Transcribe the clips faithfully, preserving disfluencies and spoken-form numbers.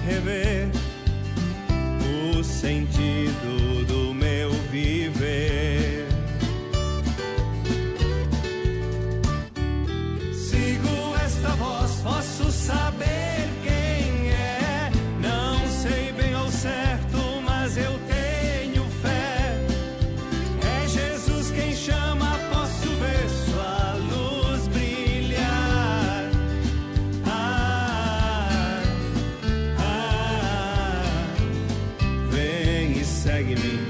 rever o sentido do meu viver. Sigo esta voz, posso saber quem é. Não sei bem ao certo, mas eu tenho fé. É Jesus quem chama, posso ver sua luz brilhar. Ah, ah, vem e segue-me.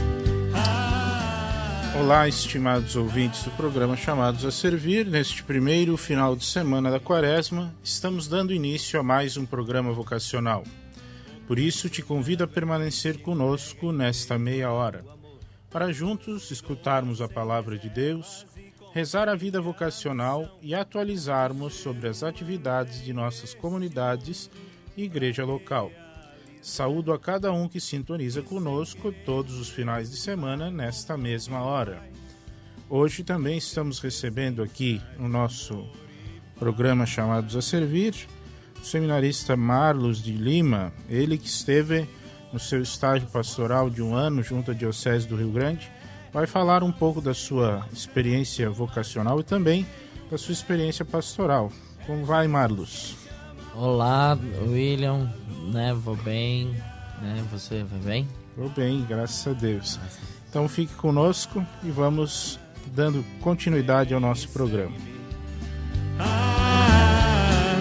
Olá, estimados ouvintes do programa Chamados a Servir. Neste primeiro final de semana da Quaresma, estamos dando início a mais um programa vocacional. Por isso, te convido a permanecer conosco nesta meia hora, para juntos escutarmos a Palavra de Deus, rezar a vida vocacional e atualizarmos sobre as atividades de nossas comunidades e igreja local. Saúdo a cada um que sintoniza conosco todos os finais de semana nesta mesma hora. Hoje também estamos recebendo aqui no nosso programa Chamados a Servir o seminarista Marlos de Lima, ele que esteve no seu estágio pastoral de um ano junto à Diocese do Rio Grande, vai falar um pouco da sua experiência vocacional e também da sua experiência pastoral. Como vai, Marlos? Olá, William, né, vou bem, né, você vai bem? Vou bem, graças a Deus. Então fique conosco e vamos dando continuidade ao nosso programa. Ah,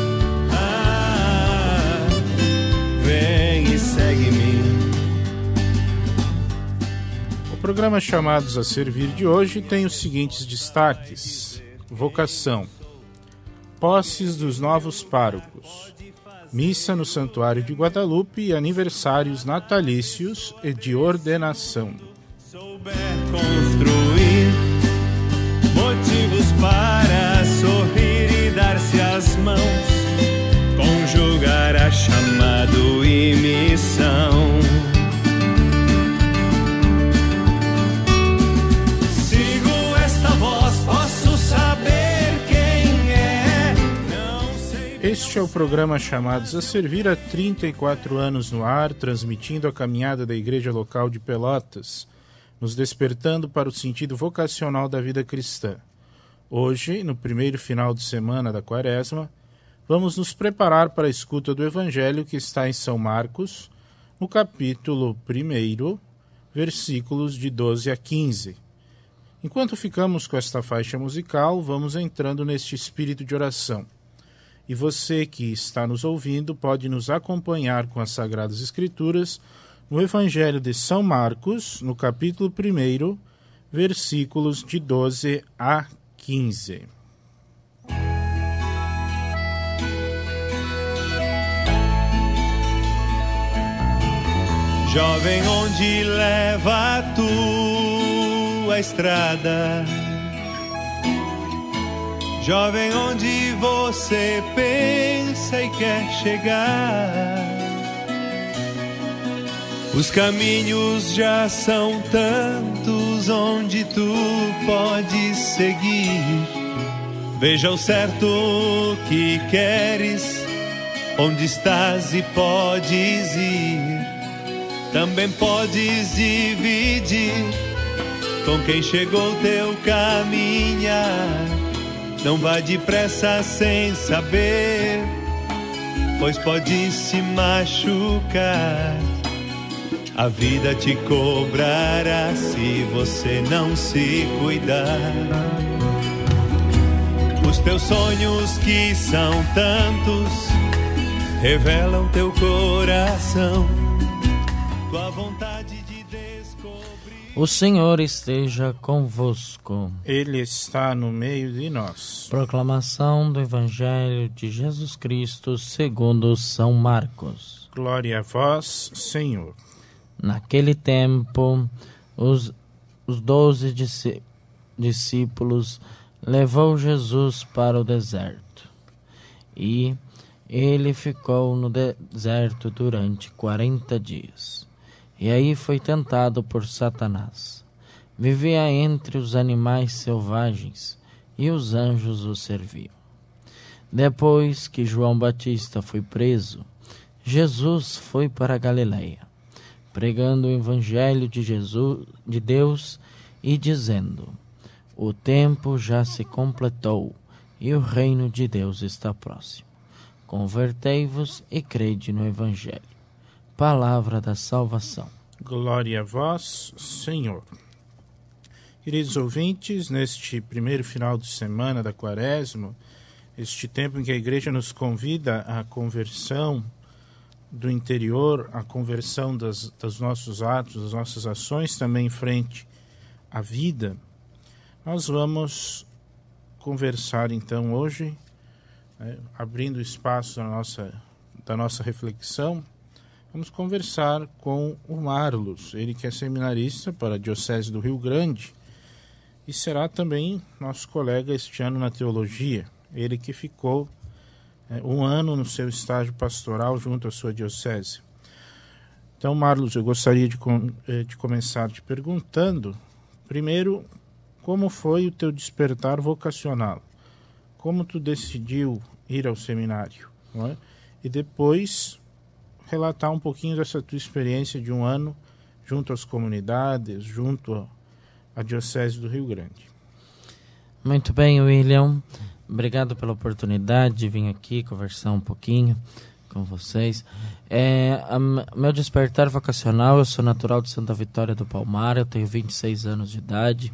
ah, vem e segue-me. O programa Chamados a Servir de hoje tem os seguintes destaques: vocação, posses dos novos párocos, missa no Santuário de Guadalupe e aniversários natalícios e de ordenação. Souber construir motivos para sorrir e dar-se as mãos, conjugar a chamado e missão. Sigo esta voz, posso saber. Este é o programa Chamados a Servir há trinta e quatro anos no ar, transmitindo a caminhada da Igreja Local de Pelotas, nos despertando para o sentido vocacional da vida cristã. Hoje, no primeiro final de semana da Quaresma, vamos nos preparar para a escuta do Evangelho que está em São Marcos, no capítulo primeiro, versículos de doze a quinze. Enquanto ficamos com esta faixa musical, vamos entrando neste espírito de oração. E você que está nos ouvindo pode nos acompanhar com as Sagradas Escrituras no Evangelho de São Marcos, no capítulo primeiro, versículos de doze a quinze. Jovem, onde leva a tua estrada? Jovem, onde você pensa e quer chegar? Os caminhos já são tantos onde tu podes seguir. Veja o certo que queres, onde estás e podes ir. Também podes dividir com quem chegou teu caminhar. Não vá depressa sem saber, pois pode se machucar. A vida te cobrará se você não se cuidar. Os teus sonhos que são tantos revelam teu coração, tua vontade de descobrir. O Senhor esteja convosco. Ele está no meio de nós. Proclamação do Evangelho de Jesus Cristo segundo São Marcos. Glória a vós, Senhor. Naquele tempo, os, os doze disci- discípulos levou Jesus para o deserto. E ele ficou no deserto durante quarenta dias. E aí foi tentado por Satanás. Vivia entre os animais selvagens, e os anjos o serviam. Depois que João Batista foi preso, Jesus foi para a Galileia, pregando o evangelho de Jesus, de Deus, e dizendo: o tempo já se completou e o reino de Deus está próximo. Convertei-vos e crede no evangelho. Palavra da salvação. Glória a vós, Senhor. Queridos ouvintes, neste primeiro final de semana da Quaresma, este tempo em que a Igreja nos convida à conversão do interior, à conversão das, dos nossos atos, das nossas ações, também em frente à vida, nós vamos conversar então hoje, né, abrindo espaço da nossa, da nossa reflexão. Vamos conversar com o Marlos, ele que é seminarista para a Diocese do Rio Grande e será também nosso colega este ano na teologia. Ele que ficou é, um ano no seu estágio pastoral junto à sua diocese. Então, Marlos, eu gostaria de, com, de começar te perguntando, primeiro, como foi o teu despertar vocacional? Como tu decidiu ir ao seminário? Não é? E depois relatar um pouquinho dessa tua experiência de um ano junto às comunidades, junto à Diocese do Rio Grande. Muito bem, William. Obrigado pela oportunidade de vir aqui conversar um pouquinho com vocês. É, a, meu despertar vocacional, eu sou natural de Santa Vitória do Palmar, eu tenho vinte e seis anos de idade.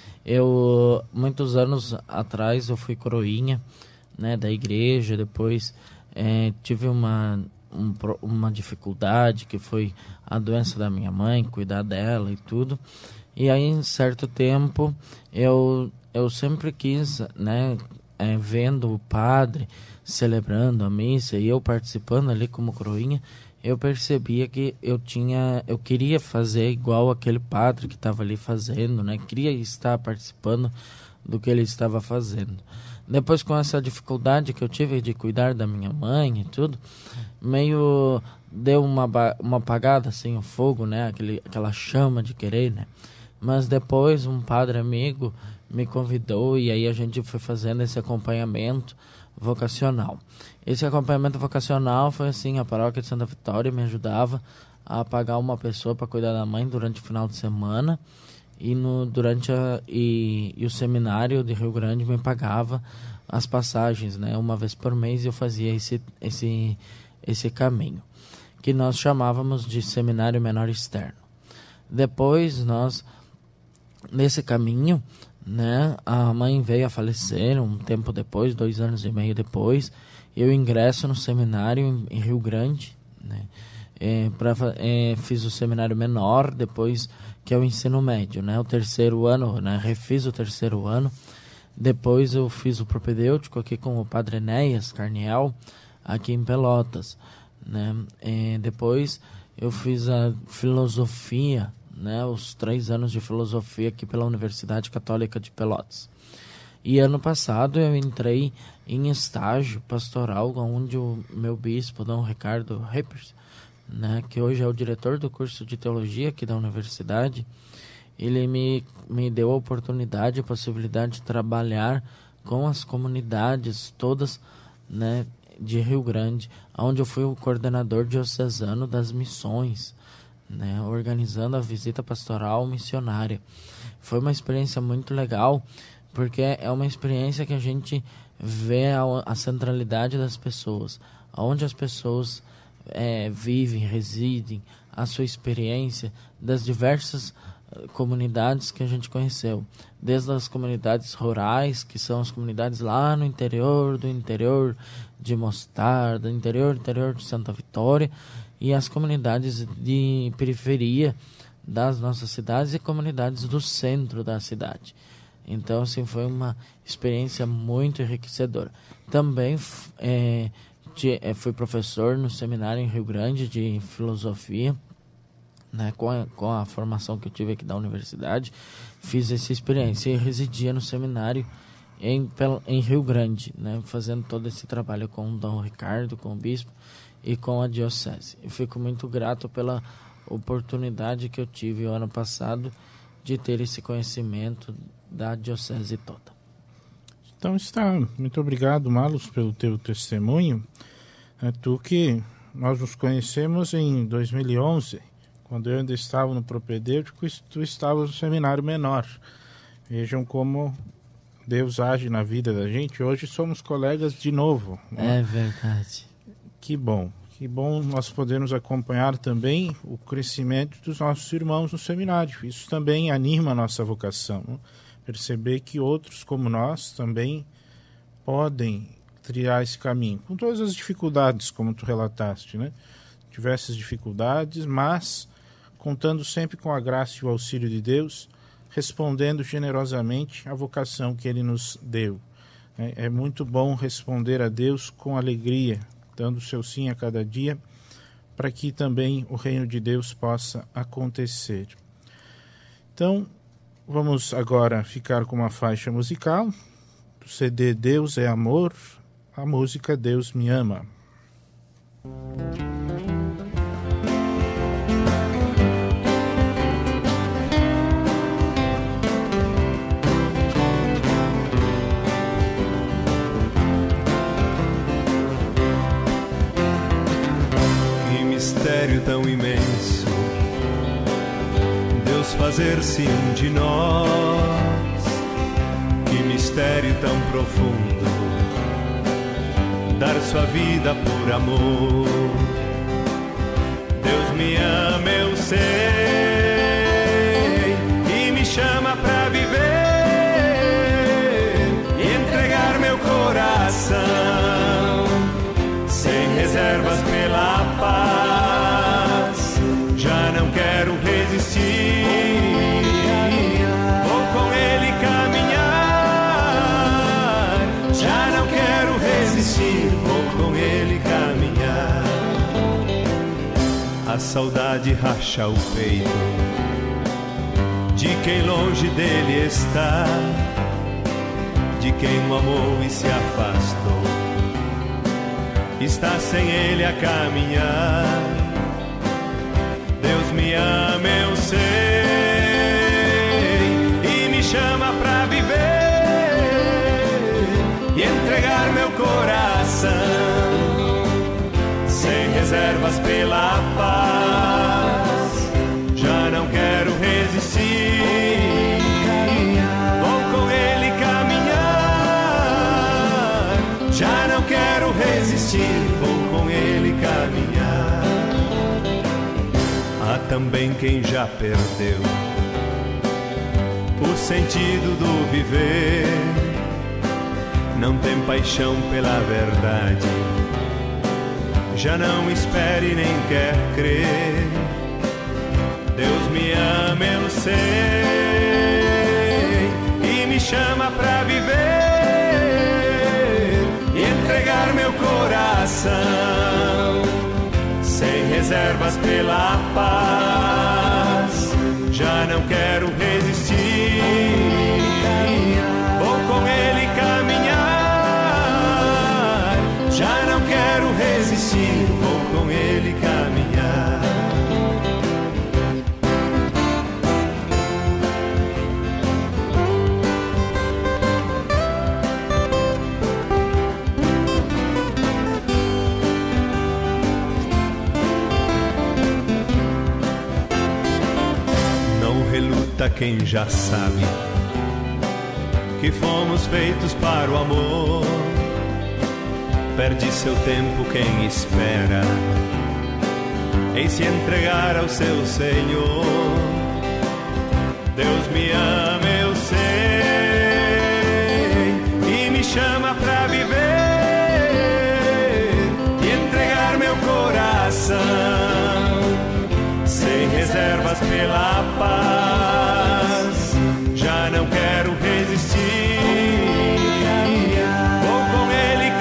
Eu, muitos anos atrás, eu fui coroinha, né, da igreja, depois é, tive uma... Um, uma dificuldade que foi a doença da minha mãe, cuidar dela e tudo, e aí em certo tempo eu, eu sempre quis, né, é, vendo o padre celebrando a missa e eu participando ali como coroinha, eu percebia que eu tinha, eu queria fazer igual aquele padre que estava ali fazendo, né, queria estar participando do que ele estava fazendo. Depois, com essa dificuldade que eu tive de cuidar da minha mãe e tudo, meio deu uma, uma apagada, assim, o fogo, né? Aquele, aquela chama de querer, né? Mas depois um padre amigo me convidou e aí a gente foi fazendo esse acompanhamento vocacional. Esse acompanhamento vocacional foi assim, a paróquia de Santa Vitória me ajudava a pagar uma pessoa para cuidar da mãe durante o final de semana. E, no, durante a, e, e o seminário de Rio Grande me pagava as passagens, né? Uma vez por mês eu fazia esse, esse, esse caminho, que nós chamávamos de seminário menor externo. Depois, nós, nesse caminho, né, a mãe veio a falecer um tempo depois, dois anos e meio depois, eu ingresso no seminário em, em Rio Grande, né? É, pra, é, fiz o seminário menor, depois que é o ensino médio, né, o terceiro ano, né, refiz o terceiro ano, depois eu fiz o propedêutico aqui com o Padre Enéas Carniel, aqui em Pelotas, né, e depois eu fiz a filosofia, né, os três anos de filosofia aqui pela Universidade Católica de Pelotas. E ano passado eu entrei em estágio pastoral, onde o meu bispo, Dom Ricardo Reppers, né, que hoje é o diretor do curso de teologia aqui da universidade, ele me, me deu a oportunidade, a possibilidade de trabalhar com as comunidades todas, né, de Rio Grande, onde eu fui o coordenador diocesano das missões, né, organizando a visita pastoral missionária. Foi uma experiência muito legal, porque é uma experiência que a gente vê a, a centralidade das pessoas, onde as pessoas É, vivem, residem, a sua experiência das diversas uh, comunidades que a gente conheceu, desde as comunidades rurais, que são as comunidades lá no interior do interior de Mostarda, interior interior de Santa Vitória, e as comunidades de periferia das nossas cidades e comunidades do centro da cidade. Então, assim, foi uma experiência muito enriquecedora. Também é, fui professor no seminário em Rio Grande de filosofia, né, com, a, com a formação que eu tive aqui da universidade, fiz essa experiência e residia no seminário em, em Rio Grande, né, fazendo todo esse trabalho com o Dom Ricardo, com o bispo e com a diocese. Eu fico muito grato pela oportunidade que eu tive o ano passado de ter esse conhecimento da diocese toda. Então está, muito obrigado, Marlos, pelo teu testemunho. É tu que nós nos conhecemos em dois mil e onze, quando eu ainda estava no propedêutico e tu estavas no seminário menor. Vejam como Deus age na vida da gente. Hoje somos colegas de novo. É verdade. Que bom. Que bom nós podermos acompanhar também o crescimento dos nossos irmãos no seminário. Isso também anima a nossa vocação. Né? Perceber que outros como nós também podem trilhar esse caminho. Com todas as dificuldades, como tu relataste, né? Diversas dificuldades, mas contando sempre com a graça e o auxílio de Deus, respondendo generosamente à vocação que Ele nos deu. É, é muito bom responder a Deus com alegria, dando o seu sim a cada dia, para que também o reino de Deus possa acontecer. Então, vamos agora ficar com uma faixa musical, do C D Deus é Amor, a música Deus Me Ama. Mistério tão imenso, Deus fazer-se um de nós. Que mistério tão profundo, dar sua vida por amor. Deus me ama, eu sei, e me chama pra viver e entregar meu coração sem reservas pela paz. Já não quero resistir, vou com Ele caminhar. Já não quero resistir, vou com Ele caminhar. A saudade racha o peito de quem longe dele está, de quem o amou e se afastou, está sem Ele a caminhar. Deus me ama, eu sei, e me chama pra viver e entregar meu coração sem reservas pela paz. Já não quero resistir, vou com Ele caminhar. Já não quero resistir, vou com Ele caminhar. Há também quem já perdeu o sentido do viver, não tem paixão pela verdade, já não espere nem quer crer. Deus me ama, eu sei, e me chama pra viver e entregar meu coração sem reservas pela paz. Já não quero resistir, vou com Ele caminhar. Já não quero resistir, vou com Ele caminhar. Quem já sabe que fomos feitos para o amor, perde seu tempo quem espera em se entregar ao seu Senhor. Deus me ama, eu sei, e me chama pra viver e entregar meu coração sem reservas pela paz. Já não quero resistir, vou com Ele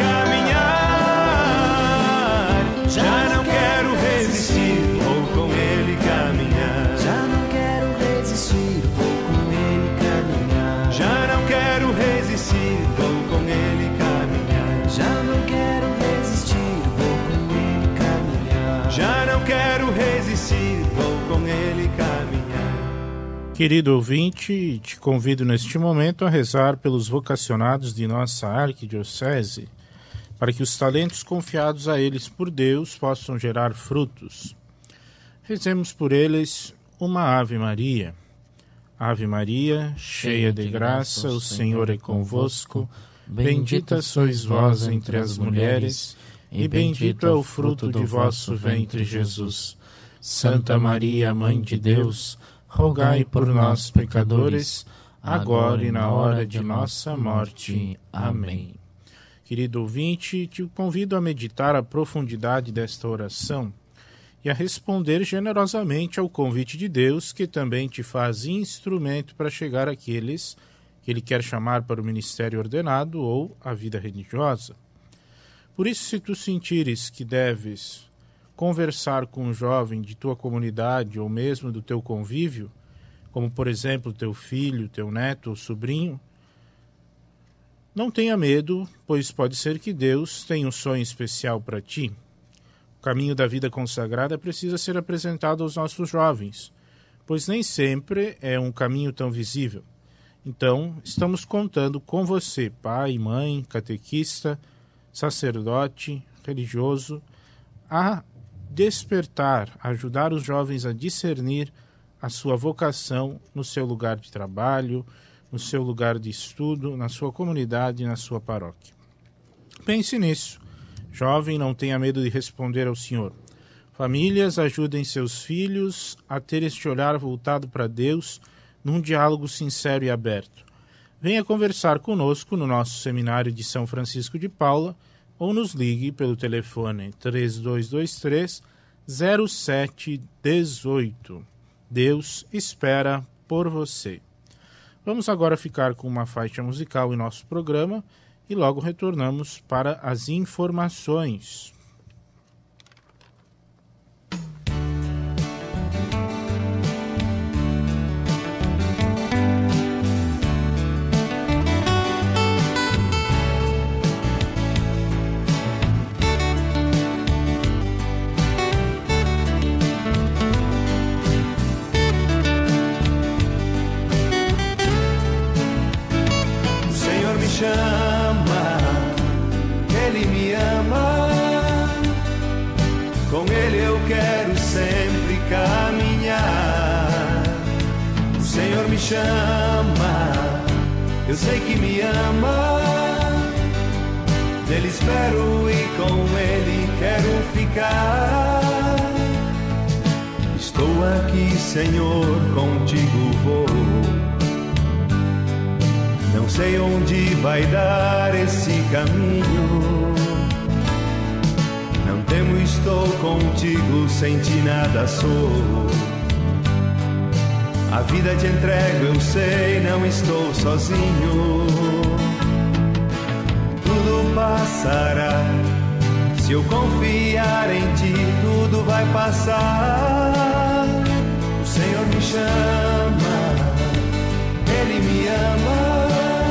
caminhar. Já não quero resistir, vou com Ele caminhar. Já não quero resistir, vou com Ele caminhar. Já não quero resistir, vou com Ele caminhar. Já não quero resistir, vou com Ele caminhar. Já não quero resistir, vou com Ele caminhar. Querido ouvinte, te convido neste momento a rezar pelos vocacionados de nossa arquidiocese. para que os talentos confiados a eles por Deus possam gerar frutos. Rezemos por eles uma Ave Maria. Ave Maria, cheia de graça, o Senhor é convosco. Bendita sois vós entre as mulheres, e bendito é o fruto de vosso ventre, Jesus. Santa Maria, Mãe de Deus, rogai por nós, pecadores, agora e na hora de nossa morte. Amém. Querido ouvinte, te convido a meditar a profundidade desta oração e a responder generosamente ao convite de Deus, que também te faz instrumento para chegar àqueles que Ele quer chamar para o ministério ordenado ou a vida religiosa. Por isso, se tu sentires que deves conversar com um jovem de tua comunidade ou mesmo do teu convívio, como por exemplo teu filho, teu neto ou sobrinho, não tenha medo, pois pode ser que Deus tenha um sonho especial para ti. O caminho da vida consagrada precisa ser apresentado aos nossos jovens, pois nem sempre é um caminho tão visível. Então, estamos contando com você, pai, mãe, catequista, sacerdote, religioso, a despertar, ajudar os jovens a discernir a sua vocação no seu lugar de trabalho, no seu lugar de estudo, na sua comunidade e na sua paróquia. Pense nisso. Jovem, não tenha medo de responder ao Senhor. Famílias, ajudem seus filhos a ter este olhar voltado para Deus num diálogo sincero e aberto. Venha conversar conosco no nosso seminário de São Francisco de Paula ou nos ligue pelo telefone três dois dois três, zero sete um oito. Deus espera por você. Vamos agora ficar com uma faixa musical em nosso programa e logo retornamos para as informações. Chama, Ele me ama, com Ele eu quero sempre caminhar. O Senhor me chama, eu sei que me ama, nele espero e com Ele quero ficar. Estou aqui, Senhor, contigo vou. Não sei onde vai dar esse caminho. Não temo, estou contigo, sem ti nada sou. A vida te entrego, eu sei, não estou sozinho. Tudo passará, se eu confiar em ti, tudo vai passar. O Senhor me chama, Ele me ama,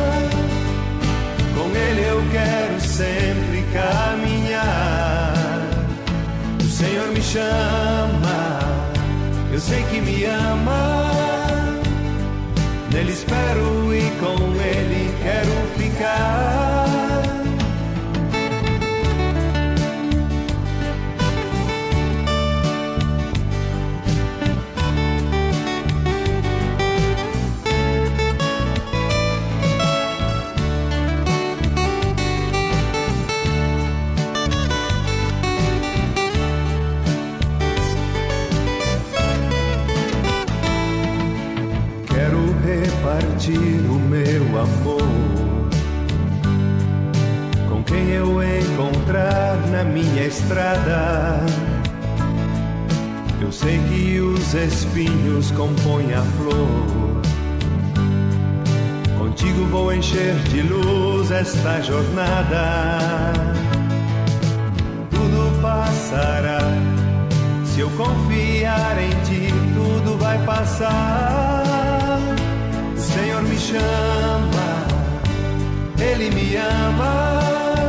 com Ele eu quero sempre caminhar. O Senhor me chama, eu sei que me ama, nele espero e com Ele quero ficar. Repartir o meu amor com quem eu encontrar na minha estrada. Eu sei que os espinhos compõem a flor. Contigo vou encher de luz esta jornada. Tudo passará, se eu confiar em ti, tudo vai passar. O Senhor me chama, Ele me ama,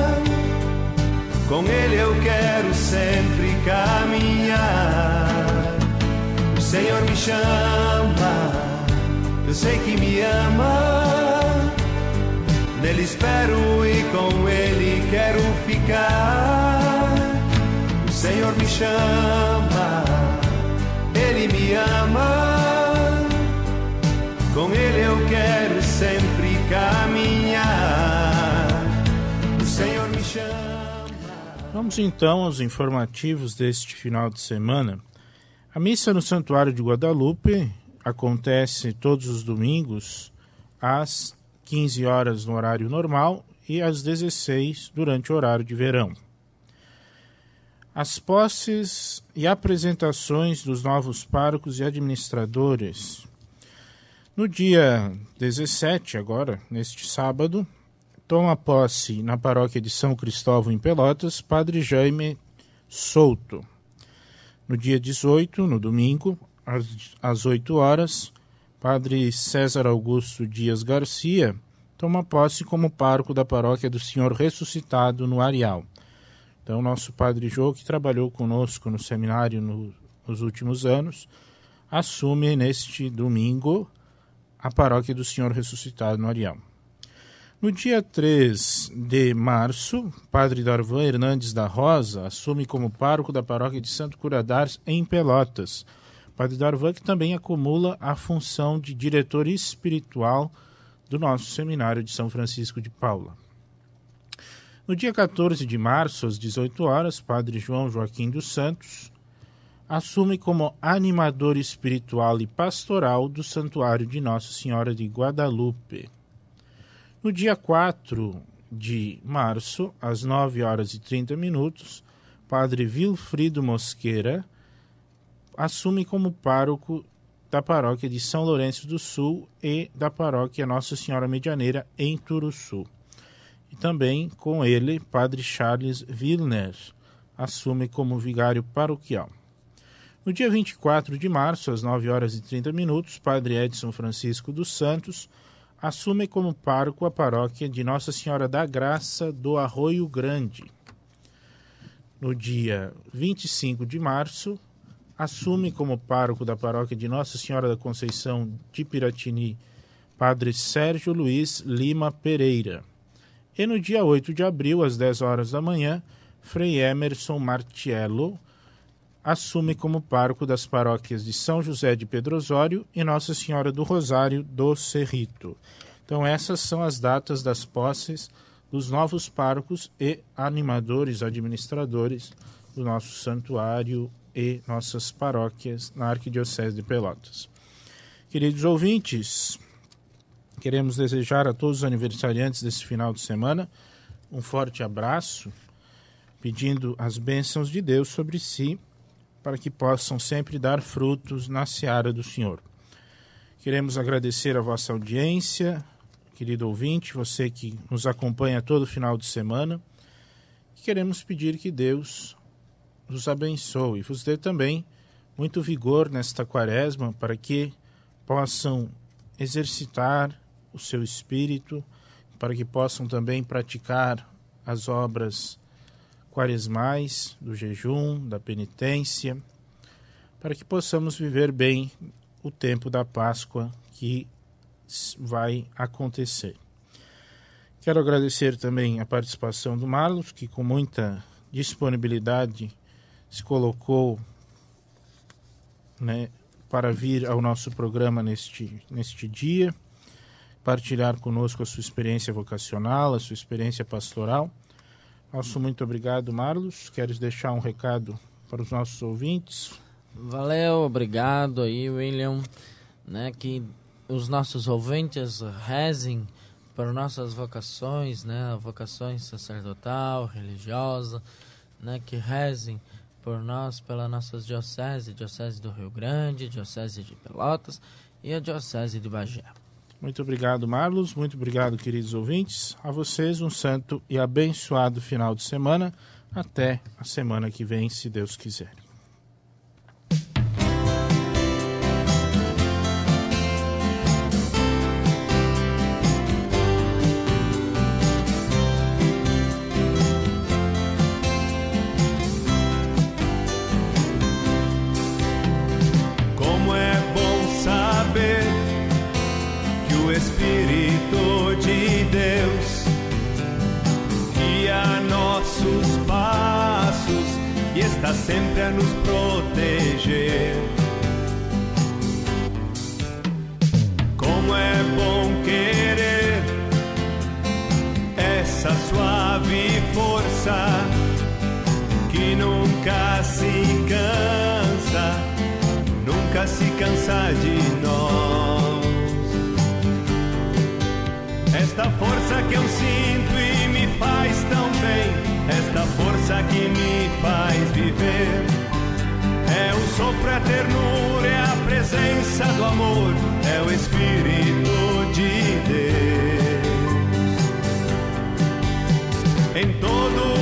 com Ele eu quero sempre caminhar. O Senhor me chama, eu sei que me ama, Nele espero e com Ele quero ficar. O Senhor me chama, Ele me ama. Com Ele eu quero sempre caminhar. O Senhor me chama. Vamos então aos informativos deste final de semana. A missa no Santuário de Guadalupe acontece todos os domingos às quinze horas no horário normal e às dezesseis durante o horário de verão. As posses e apresentações dos novos párocos e administradores. No dia dezessete, agora, neste sábado, toma posse na paróquia de São Cristóvão em Pelotas, Padre Jaime Souto. No dia dezoito, no domingo, às oito horas, Padre César Augusto Dias Garcia toma posse como pároco da paróquia do Senhor Ressuscitado no Areal. Então, nosso Padre Jô, que trabalhou conosco no seminário no, nos últimos anos, assume neste domingo a paróquia do Senhor Ressuscitado no Areal. No dia três de março, Padre Darvan Hernandes da Rosa assume como pároco da paróquia de Santo Curadars em Pelotas. Padre Darvan, que também acumula a função de diretor espiritual do nosso seminário de São Francisco de Paula. No dia quatorze de março, às dezoito horas, Padre João Joaquim dos Santos assume como animador espiritual e pastoral do Santuário de Nossa Senhora de Guadalupe. No dia quatro de março, às nove horas e trinta minutos, Padre Vilfrido Mosqueira assume como pároco da paróquia de São Lourenço do Sul e da paróquia Nossa Senhora Medianeira em Turuçu. E também com ele, Padre Charles Wilner assume como vigário paroquial. No dia vinte e quatro de março, às nove horas e trinta minutos, Padre Edson Francisco dos Santos assume como pároco a paróquia de Nossa Senhora da Graça do Arroio Grande. No dia vinte e cinco de março, assume como pároco da paróquia de Nossa Senhora da Conceição de Piratini, Padre Sérgio Luiz Lima Pereira. E no dia oito de abril, às dez horas da manhã, Frei Emerson Martiello assume como pároco das paróquias de São José de Pedro Osório e Nossa Senhora do Rosário do Cerrito. Então essas são as datas das posses dos novos párocos e animadores, administradores do nosso santuário e nossas paróquias na Arquidiocese de Pelotas. Queridos ouvintes, queremos desejar a todos os aniversariantes desse final de semana um forte abraço, pedindo as bênçãos de Deus sobre si, para que possam sempre dar frutos na seara do Senhor. Queremos agradecer a vossa audiência, querido ouvinte, você que nos acompanha todo final de semana. Queremos pedir que Deus nos abençoe e vos dê também muito vigor nesta quaresma, para que possam exercitar o seu espírito, para que possam também praticar as obras quaresmais, do jejum, da penitência, para que possamos viver bem o tempo da Páscoa que vai acontecer. Quero agradecer também a participação do Marlos, que com muita disponibilidade se colocou, né, para vir ao nosso programa neste, neste dia, partilhar conosco a sua experiência vocacional, a sua experiência pastoral. Nosso muito obrigado, Marlos. Queres deixar um recado para os nossos ouvintes? Valeu, obrigado aí, William. Né, que os nossos ouvintes rezem por nossas vocações, né, vocações sacerdotal, religiosa, né, que rezem por nós, pela nossa diocese, diocese do Rio Grande, diocese de Pelotas e a diocese de Bagé. Muito obrigado, Marlos. Muito obrigado, queridos ouvintes. A vocês um santo e abençoado final de semana. Até a semana que vem, se Deus quiser. Como é bom saber que o Espírito de Deus está sempre a nos proteger. Como é bom querer essa suave força que nunca se cansa, nunca se cansa de nós. Esta força que eu sinto e me faz tão bem, esta força que me faz viver, é o sopro, a ternura, é a presença do amor, é o Espírito de Deus. Em todo